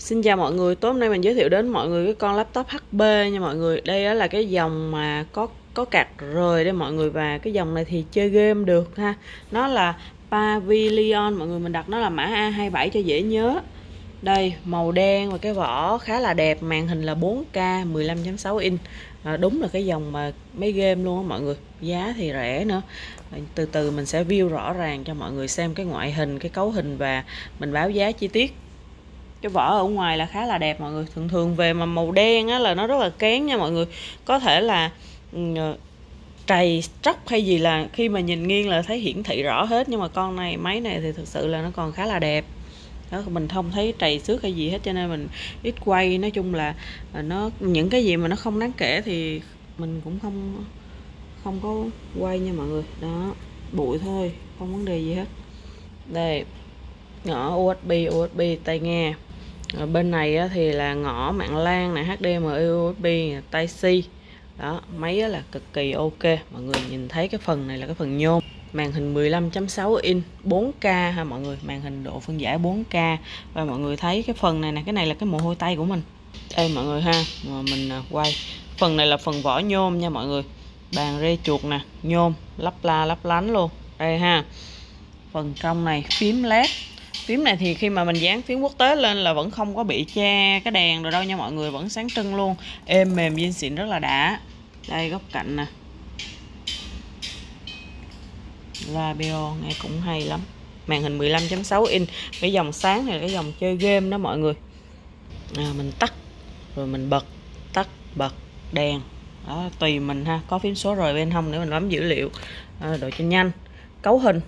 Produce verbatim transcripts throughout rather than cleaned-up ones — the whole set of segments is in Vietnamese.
Xin chào mọi người, tối hôm nay mình giới thiệu đến mọi người cái con laptop hát pê nha mọi người. Đây là cái dòng mà có có card rời đây mọi người, và cái dòng này thì chơi game được ha. Nó là Pavilion mọi người, mình đặt nó là mã A hai bảy cho dễ nhớ. Đây, màu đen và cái vỏ khá là đẹp, màn hình là bốn K mười lăm chấm sáu inch. À, đúng là cái dòng mà mấy game luôn á mọi người, giá thì rẻ nữa. Từ từ mình sẽ view rõ ràng cho mọi người xem cái ngoại hình, cái cấu hình và mình báo giá chi tiết. Cái vỏ ở ngoài là khá là đẹp mọi người. Thường thường về mà màu đen á là nó rất là kén nha mọi người. Có thể là trầy tróc hay gì là khi mà nhìn nghiêng là thấy hiển thị rõ hết. Nhưng mà con này, máy này thì thực sự là nó còn khá là đẹp đó, mình không thấy trầy xước hay gì hết, cho nên mình ít quay. Nói chung là nó những cái gì mà nó không đáng kể thì mình cũng không không có quay nha mọi người. Đó, bụi thôi, không vấn đề gì hết. Đây, ngõ u ét bê, u ét bê tai nghe. Ở bên này thì là ngõ mạng LAN này, hát đê em i, u ét bê, Type C. Đó, máy là cực kỳ ok. Mọi người nhìn thấy cái phần này là cái phần nhôm. Màn hình mười lăm chấm sáu inch, bốn K ha mọi người, màn hình độ phân giải bốn K. Và mọi người thấy cái phần này nè, cái này là cái mồ hôi tay của mình. Đây mọi người ha, mà mình quay. Phần này là phần vỏ nhôm nha mọi người. Bàn rê chuột nè, nhôm, lấp la lấp lánh luôn. Đây ha. Phần trong này phím led. Phím này thì khi mà mình dán phím quốc tế lên là vẫn không có bị che cái đèn rồi đâu nha mọi người, vẫn sáng trưng luôn, êm mềm zin xịn rất là đã. Đây góc cạnh nè, radio nghe cũng hay lắm. Màn hình mười lăm chấm sáu inch, cái dòng sáng này là cái dòng chơi game đó mọi người. À, mình tắt rồi mình bật, tắt bật đèn đó, tùy mình ha. Có phím số rồi bên hông để mình bấm dữ liệu. À, độ cho nhanh. Cấu hình,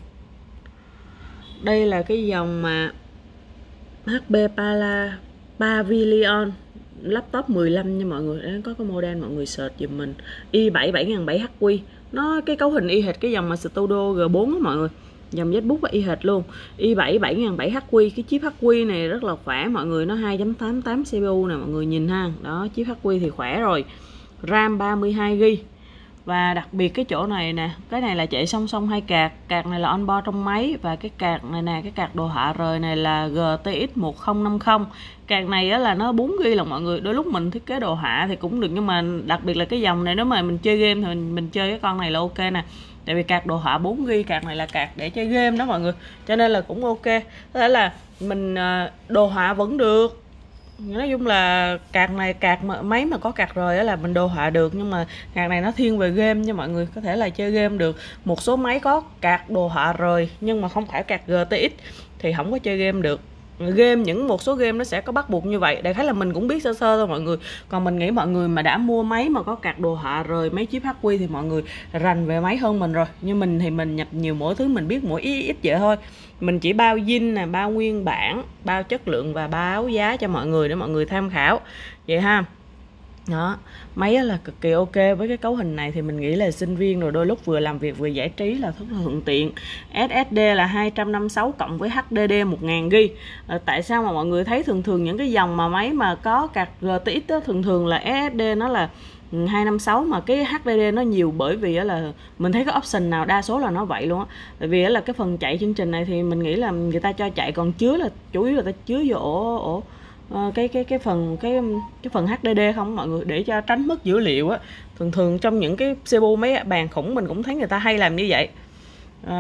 đây là cái dòng mà hát pê Pala Pavilion laptop mười lăm nha mọi người. Đấy, có cái model mọi người search giùm mình i bảy bảy nghìn bảy trăm H Q. Nó cái cấu hình y hệt cái dòng mà Studio G bốn đó mọi người. Dòng ZBook là y hệt luôn, i bảy bảy nghìn bảy trăm H Q. Cái chip H Q này rất là khỏe mọi người, nó hai chấm tám tám xê pê u nè mọi người nhìn ha. Đó, chip H Q thì khỏe rồi. RAM ba mươi hai gi ga bai. Và đặc biệt cái chỗ này nè, cái này là chạy song song hai card. Card này là onboard trong máy, và cái card này nè, cái card đồ họa rời này là giê tê ích một không năm không. Card này á là nó bốn gi ga bai là mọi người. Đôi lúc mình thiết kế đồ họa thì cũng được, nhưng mà đặc biệt là cái dòng này nếu mà mình chơi game thì mình, mình chơi cái con này là ok nè. Tại vì card đồ họa bốn gi ga bai, card này là card để chơi game đó mọi người, cho nên là cũng ok. Có thể là mình đồ họa vẫn được. Nói chung là card này, card mà máy mà có card rồi đó là mình đồ họa được, nhưng mà card này nó thiên về game nha mọi người, có thể là chơi game được. Một số máy có card đồ họa rồi nhưng mà không phải card giê tê ích thì không có chơi game được. Game, những một số game nó sẽ có bắt buộc như vậy. Đại khái là mình cũng biết sơ sơ thôi mọi người. Còn mình nghĩ mọi người mà đã mua máy mà có card đồ họa rồi, mấy chip H Q thì mọi người rành về máy hơn mình rồi. như mình thì mình nhập nhiều mỗi thứ, mình biết mỗi ít ít vậy thôi. Mình chỉ bao zin nè, bao nguyên bản, bao chất lượng và báo giá cho mọi người để mọi người tham khảo vậy ha. Đó, máy là cực kỳ ok. Với cái cấu hình này thì mình nghĩ là sinh viên rồi đôi lúc vừa làm việc vừa giải trí là rất là thuận tiện. ét ét đê là hai trăm năm mươi sáu cộng với hát đê đê một nghìn gi ga bai. à, Tại sao mà mọi người thấy thường thường những cái dòng mà máy mà có card giê tê ích đó, thường thường là ét ét đê nó là hai năm sáu mà cái hát đê đê nó nhiều, bởi vì là mình thấy cái option nào đa số là nó vậy luôn á. Tại vì là cái phần chạy chương trình này thì mình nghĩ là người ta cho chạy, còn chứa là chủ yếu là ta chứa vô ổ ổ Uh, cái cái cái phần cái cái phần hát đê đê không mọi người, để cho tránh mất dữ liệu á. Thường thường trong những cái xê pê u mấy bàn khủng mình cũng thấy người ta hay làm như vậy. Uh,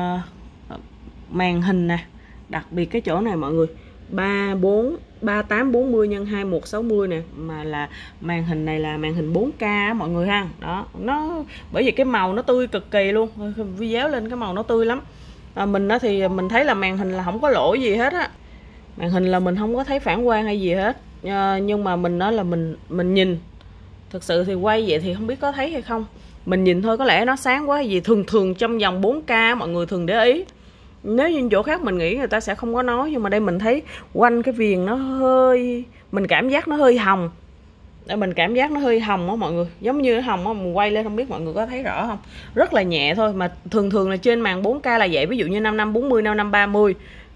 màn hình nè, đặc biệt cái chỗ này mọi người, ba bốn ba tám bốn mươi nhân hai một sáu mươi nè, mà là màn hình này là màn hình bốn K á mọi người ha. Đó, nó bởi vì cái màu nó tươi cực kỳ luôn, video lên cái màu nó tươi lắm. À, mình đó thì mình thấy là màn hình là không có lỗi gì hết á. Màn hình là mình không có thấy phản quang hay gì hết, à, nhưng mà mình nói là mình mình nhìn thực sự thì quay vậy thì không biết có thấy hay không. Mình nhìn thôi, có lẽ nó sáng quá hay gì. Thường thường trong dòng bốn K mọi người thường để ý. Nếu như chỗ khác mình nghĩ người ta sẽ không có nói, nhưng mà đây mình thấy quanh cái viền nó hơi, mình cảm giác nó hơi hồng. Để mình cảm giác nó hơi hồng á mọi người, giống như hồng á, mình quay lên không biết mọi người có thấy rõ không. Rất là nhẹ thôi, mà thường thường là trên màn bốn K là vậy. Ví dụ như năm năm bốn mươi, năm năm ba mươi,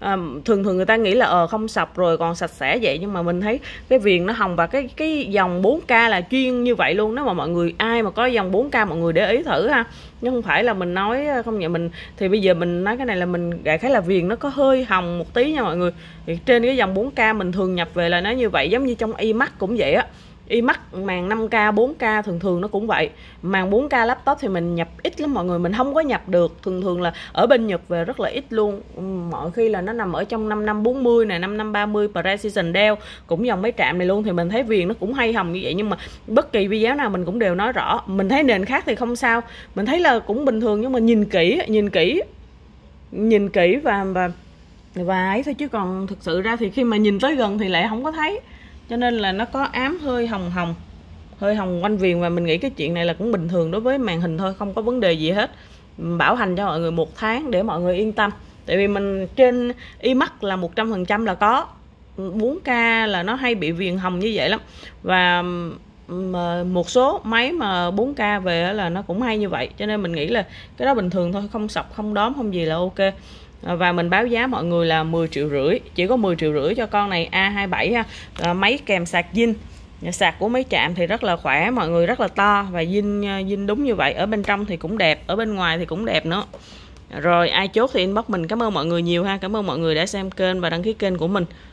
à, thường thường người ta nghĩ là ờ không sọc rồi còn sạch sẽ vậy, nhưng mà mình thấy cái viền nó hồng, và cái cái dòng bốn K là chuyên như vậy luôn. Nếu mà mọi người ai mà có dòng bốn K mọi người để ý thử ha, nhưng không phải là mình nói không nhận mình. Thì bây giờ mình nói cái này là mình đại khái là viền nó có hơi hồng một tí nha mọi người. Thì trên cái dòng bốn K mình thường nhập về là nó như vậy, giống như trong iMac cũng vậy á. iMac màn năm K bốn K thường thường nó cũng vậy. Màn bốn K laptop thì mình nhập ít lắm mọi người, mình không có nhập được, thường thường là ở bên Nhật về rất là ít luôn. Mọi khi là nó nằm ở trong năm năm bốn mươi này, năm năm ba mươi Precision Dell, cũng dòng máy trạm này luôn. Thì mình thấy viền nó cũng hay hồng như vậy, nhưng mà bất kỳ video nào mình cũng đều nói rõ. Mình thấy nền khác thì không sao, mình thấy là cũng bình thường, nhưng mà nhìn kỹ nhìn kỹ nhìn kỹ và và và ấy thôi, chứ còn thực sự ra thì khi mà nhìn tới gần thì lại không có thấy, cho nên là nó có ám hơi hồng hồng hơi hồng quanh viền. Và mình nghĩ cái chuyện này là cũng bình thường đối với màn hình thôi, không có vấn đề gì hết. Bảo hành cho mọi người một tháng để mọi người yên tâm, tại vì mình trên iMac là một trăm phần trăm là có. bốn K là nó hay bị viền hồng như vậy lắm, và một số máy mà bốn K về là nó cũng hay như vậy, cho nên mình nghĩ là cái đó bình thường thôi, không sọc không đóm không gì là ok. Và mình báo giá mọi người là mười triệu rưỡi, chỉ có mười triệu rưỡi cho con này A hai mươi bảy ha. À, máy kèm sạc zin, sạc của máy chạm thì rất là khỏe mọi người, rất là to, và zin zin đúng như vậy. Ở bên trong thì cũng đẹp, ở bên ngoài thì cũng đẹp nữa. Rồi ai chốt thì inbox mình. Cảm ơn mọi người nhiều ha, cảm ơn mọi người đã xem kênh và đăng ký kênh của mình.